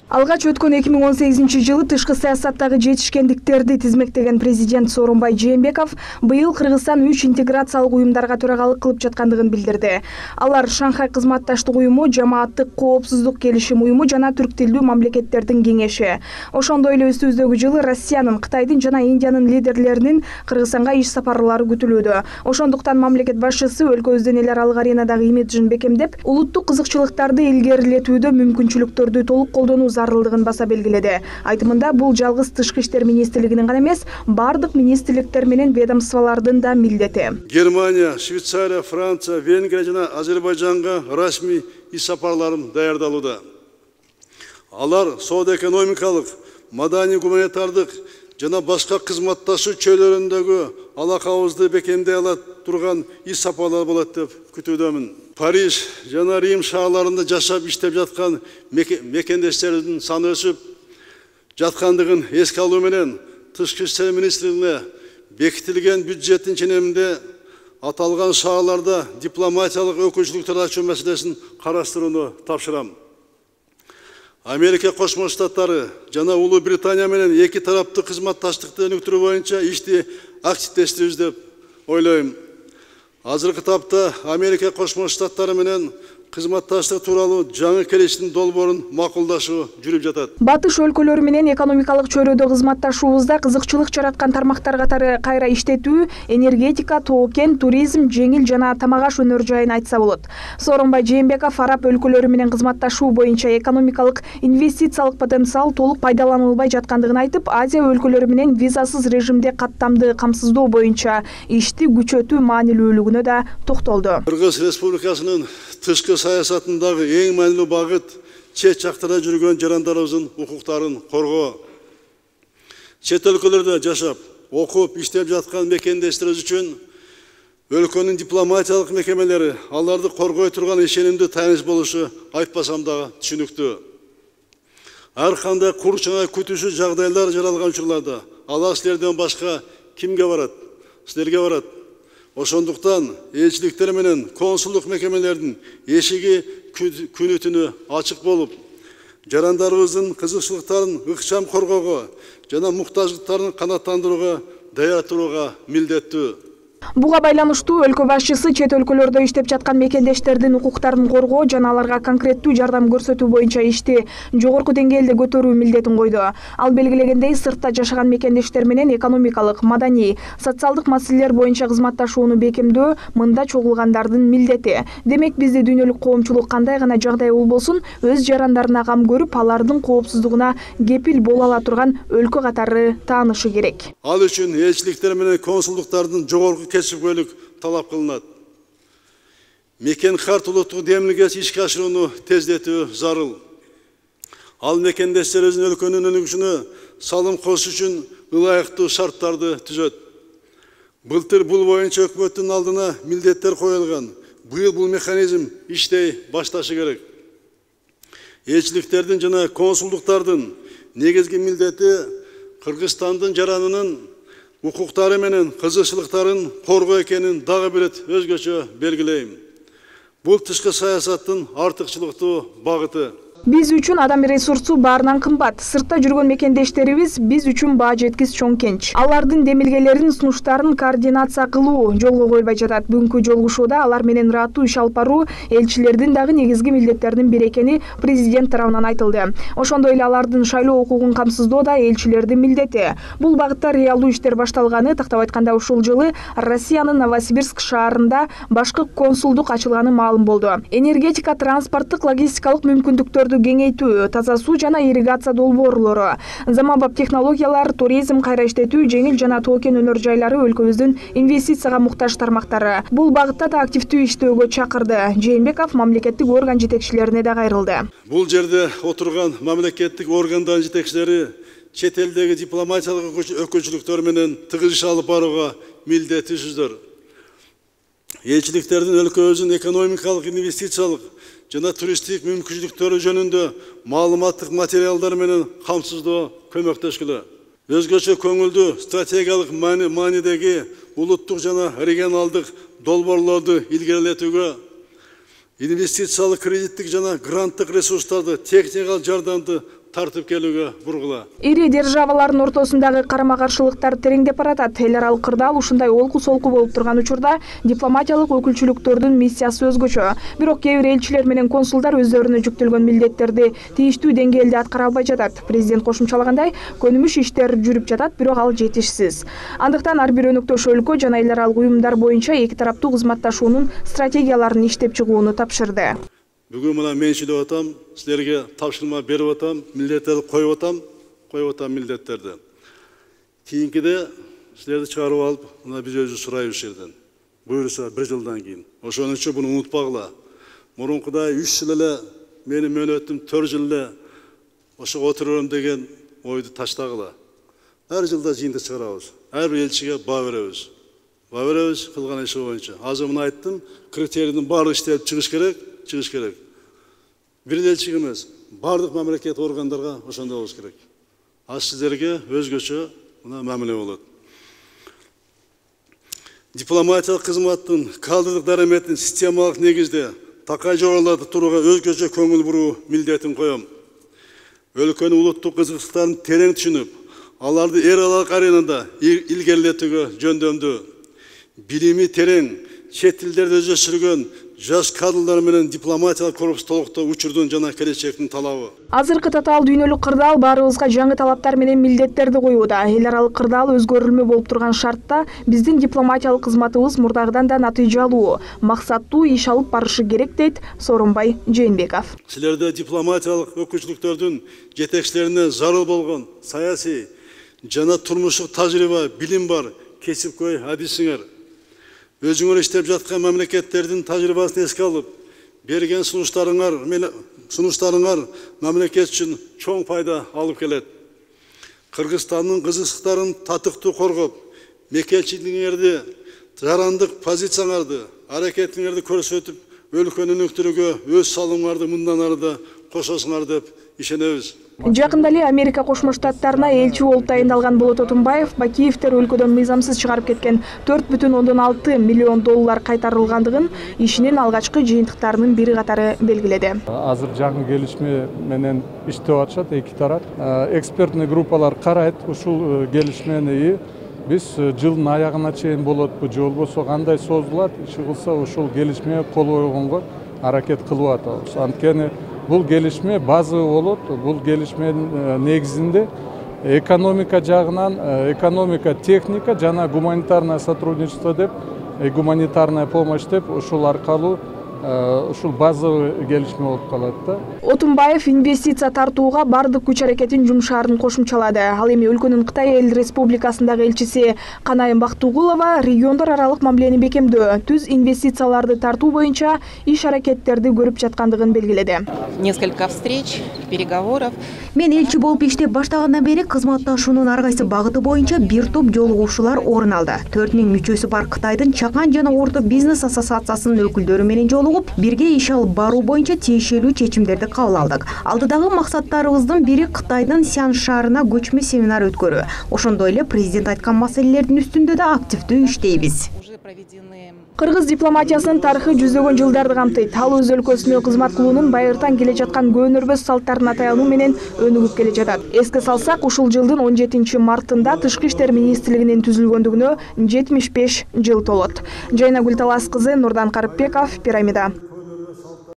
Алгач өткөн 2018 тышкы саясаттагы жетишкендиктерди тизмектеген президент Сооронбай Жээнбеков быйыл Кыргызстан 3 интеграциялык уюмдарга төрагалык кылып жаткандыгын билдирди. Алар Шанхай кызматташтык уюму, Жамааттык коопсуздук келишим уюму жана түрк тилдүү мамлекеттердин кеңеши. Ошондой эле өстүбүздөгү жылы Россиянын, Кытайдын жана Индиянын лидерлеринин Кыргызстанга иш сапарлары күтүлүүдө. Ошондуктан мамлекет башчысы өлкөбүздүн эл аралык аренадагы имиджин бекемдеп, улуттук кызыкчылыктарды илгерилетүүдө мүмкүнчүлүктөрдү толук колдонуу зарылдыгын баса белгиледи. Айтымында бул жалгыз тышкы иштер министрлигинин гана эмес, бардык министрликтер менен ведомстволордун да милдети. Германия, Швейцария, Франция, Венгрия жана Азербайжанга расмий иш сапарларын даярдалууда. Алар соода-экономикалык, маданий-гуманитардык жана башка кызматташуу чөйрөлөрүндөгү алакабызды бекемдей ала турган иш сапарлар болот деп күтүүдөмүн. Париж жана Рим шаарларында жашап иштеп жаткан мекендештерибиздин саны өсүп жаткандыгын эске алуу менен тышкы иштер министрлигине бекитилген бюджеттин ченеминде аталган шаарларда дипломатиялык өкүлчүлүктөр ачуу маселесин караштырууну тапшырам. Америка Кошмо Штаттары жана Улуу Британия менен эки тараптык кызматташтыкты өнүктүрүү боюнча ишти активдештиребиз деп ойлойм. Азыркы тапта Америка Кошмо Штаттары менен кызматташтык тууралуу жаңы келишимдин долбоорун макулдашуу жүрүп жатат. Батыш өлкөлөрү менен экономикалык чөйрөдө кызматташуубузда кызыкчылык жараткан тармактар катары кайра иштетүү, энергетика, тоо-кен, туризм, жеңил жана тамак аш өнөр жайын айтса болот. Сооронбай Жээнбеков араб өлкөлөрү менен кызматташуу боюнча экономикалык инвестициялык потенциал толук пайдаланылбай жаткандыгын айтып, Азия өлкөлөрү менен визасыз режимде каттамды камсыздоо боюнча ишти күчөтүү маанилүүлүгүнө да токтолду. Кыргыз Республикасынын тышкы саясатындагы эң маанилүү багыт чет жактарда жүргөн жарандарыбыздын укуктарын коргоо. Чет өлкөлөрдө жашап, окуп, иштеп жаткан мекендештерибиз үчүн өлкөнүн дипломатиялык мекемелери аларды коргой турган ишенимдүү тааныш болушу айтпасам дагы түшүнүктүү. Ар кандай курчуңай күтүүсүз жагдайлар жаралган учурларда алар силерден башка кимге барат? Силерге барат. Ошондуктан элчиликтер менен консулдук мекемелердин эшиги күнү түнү ачык болуп, жарандарыбыздын кызыкчылыктарын ыкчам коргоого жана муктаждыктарын канааттандырууга даяр турууга милдеттүү. Буга байланыштуу өлкө башчысы чет өлкөлөрдө иштеп жаткан мекендештердин укуктарын коргоо жана аларга конкреттүү жардам көрсөтүү боюнча ишти жогорку деңгээлде көтөрүү милдетин койду. Ал белгилегендей, сыртта жашаган мекендештер менен экономикалык, маданий, социалдык маселелер боюнча кызматташууну бекемдөө мында чогулгандардын милдети. Демек, бизде дүйнөлүк коомчулук кандай гана жагдай болбосун, өз жарандарына кам көрүп, алардын коопсуздугуна кепил боло ала турган өлкө катары таанышы керек. Ал үчүн элчиликтер менен консулдуктардын жогорку кесипкөйлүк талап кылынат. Мекен карт улуттук демилгеси ишке ашырууну тездетүү зарыл. Ал мекендештерибиздин өлкөнүн өнүгүшүнө салым кошуш үчүн ылайыктуу шарттарды түзөт. Былтыр бул боюнча өкмөттүн алдына милдеттер коюлган. Быйыл бул механизм иштей башташы керек. Элчиликтердин жана консулдуктардын негизги милдети Кыргызстандын жаранынын укуктары менен кызыкчылыктарын коргоо экенин дагы бир рет өзгөчө белгилейм. Бул тышкы саясаттын артыкчылыктуу багыты. Биз үчүн адам ресурсу баарынан кымбат. Сыртта жүргөн мекендештерибиз биз үчүн баа жеткис чоң кенч. Алардын демилгелерин, сунуштарын координация кылуу жолго коюлбай жатат. Бүгүнкү жолугушууда алар менен ыраттуу иш алып баруу элчилердин дагы негизги милдеттеринин бири экени президент тарабынан айтылды. Ошондой эле алардын шайлоо укугун камсыздоо да элчилердин милдети. Бул багытта реалдуу иштер башталганы, тактап айтканда ушул жылы Россиянын Новосибирск шаарында башкы консулдук ачылганы маалым болду. Энергетика, транспорттук, логистикалык мүмкүндүктөр кеңейтүү, таза суу жана ирригация долбоорлору, заманбап технологиялар, туризм, кайра иштетүү, жеңил жана тоо-кен өнөр жайлары өлкөбүздүн инвестицияга муктаж тармактары. Бул багытта да активдүү иштөөгө чакырды. Жээнбеков мамлекеттик орган жетекчилерине да кайрылды. Бул жерде отурган мамлекеттик органдардын жетекчилери чет элдеги дипломатиялык өкүлчүлүктөр менен тыгыз иш алып барууга милдеттүүсүздөр. Элчиликтердин өлкөбүздүн экономикалык, инвестициялык жана туристтик мүмкүнчүлүктөрү жөнүндө маалыматтык материалдар менен камсыздоо көмөктөшкүлө. Өзгөчө көңүлдүү стратегиялык маанидеги улуттук жана регионалдык долбоорлорду илгерилетүүгө, инвестициялык кредиттик жана гранттык ресурстарды, техникалык жардамды тартып келүүгө бургула. Ири державалардын ортосундагы карама-каршылыктар тереңдеп баратат. Эл аралык кырдаал ушундай олку-солку болуп турган учурда дипломатиялык өкүлчүлүктөрдүн миссиясы өзгөчө. Бирок кээ бир элчилер менен консулдар өздөрүнө жүктөлгөн милдеттерди тийиштүү деңгээлде аткара албай жатат. Президент кошумчалагандай, көнүмүш иштер жүрүп жатат, бирок ал жетишсиз. Андыктан ар бир өнөктөш өлкө жана эл аралык уюмдар боюнча эки тараптуу кызматташуунун стратегияларын иштеп чыгууну тапшырды. Бүгүн мына мен сүйлөп атам, силерге тапшырма берип атам, милдеттерди коюп атам милдеттерди. Кийинкиде силерди чыгарып алып, мына биз өзү сурайбыз жерден. Буюрса 1 жылдан кийин. Ошон үчүн буну унутпагыла. Мурункудай 3 жыл эле менин мөөнөтүм 4 жыл эле ошого отурурум деген ойду таштагыла. Ар жылда жыйынтык чыгарабыз. Ар бир элчиге баа беребиз. Баа беребиз кылган иши боюнча. Азыр мына айттым, критерийдин баары иштелип чыгыш керек. Бир элчиге эмес, бардык мамлекет органдарга ошондой болуш керек. Аз сиздерге өзгөчө мына мамиле болот. Дипломатиялык кызматтын кадрдык дараметин системалык негизде такай жобаларды турууга өзгөчө көңүл буруу милдетин коем. Өлкөнүн улуттук кызыкчылыктарын терең түшүнүп, аларды эл аралык аренада илгерилетүүгө жөндөмдүү, билими терең, чет тилдерди өздөштүргөн жаш кадрлар менен дипломатиялык корпус толуктоо учурдун жана келечектин талабы. Азыркы татаал дүйнөлүк кырдаал баарыбызга жаңы талаптар менен милдеттерди коюуда. Эл аралык кырдаал өзгөрүлмө болуп турган шартта биздин дипломатиялык кызматыбыз мурдагыдан да натыйжалуу, максаттуу иш алып барышы керек, дейт Сооронбай Жээнбеков. Силерде дипломатиялык өкүлчүлүктөрдүн жетекчилерине зарыл болгон саясий жана турмуштук тажрыйба, билим бар, кесипкөй адисиңер. Өзүңөр иштеп жаткан мамлекеттердин тажрыйбасын эске алып, берген сунуштарыңар мамлекет үчүн чоң пайда алып келет. Кыргызстандын кызыкчылыктарын татыктуу коргоп, мекенчилигиңерди, жарандык позицияңарды, аракетиңерди көрсөтүп, өлкөнү өнүктүрүүгө өз салымыңарды мындан ары да кошосуңар деп ишенебиз. Жакында эле Америка Кошмо Штаттарына элчи болуп тайындалган Болот Отунбаев Бакиевдер өлкөдөн мыйзамсыз чыгарып кеткен 4,6 миллион доллар кайтарылгандыгын ишинин алгачкы жыйынтыктарынын бири катары белгиледи. Азыр жаңы келишме менен иштеп атышат эки тарап. Экспертный группалар карайт ушул келишмени. Биз жылдын аягына чейин болотпу же болбосо кандай созулат, иши кылса ушул келишмеге кол койгонго аракет кылып атабыз. Анткени бул келишме базовый болот. Бул келишменин негизинде экономика жагынан, экономика, техника жана гуманитарное сотрудничество деп, гуманитарная помощь деп ушул аркылуу ушул базовый келишме болуп калат да. Отунбаев инвестиция тартууга бардык күч аракетин жумшаарын кошумчалады. Ал эми өлкөнүн Кытай Эл Республикасындагы элчиси Канайым Бактыгулова региондор аралык мамилени бекемдөө, түз инвестицияларды тартуу боюнча иш аракеттерди көрүп жаткандыгын белгиледи. Несколько встреч, переговоров. Мен элчи болуп иштеп баштагандан бери кызматташуунун ар кайсы багыты боюнча бир топ жолугушуулар орун алды. 4000 мүчөсү бар Кытайдын чакан жана орто бизнес ассоциациясынын өкүлдөрү менен жолугуп, бирге иш алып баруу боюнча тиешелүү чечимдерди кабыл алдык. Алдыдагы максаттарыбыздын бири Кытайдын Сян шаарына көчмө семинар өткөрүү. Ошондой эле президент айткан маселелердин үстүндө да активдүү иштейбиз. Кыргыз дипломатиясынын тарыхы жүздөгөн жылдарды камтыйт. Ал өз өлкөсүнө кызмат кылуунун байыртан келе жаткан көөнөрбөс салттарына таянуу менен өнүгүп келе жатат. Эске салсак, ушул жылдын 17 мартында Тышкы иштер министрлигинин түзүлгөндүгүнө 75 жыл толот. Жайнагүл Талас кызы, Нурдан Карыпбеков, Пирамида.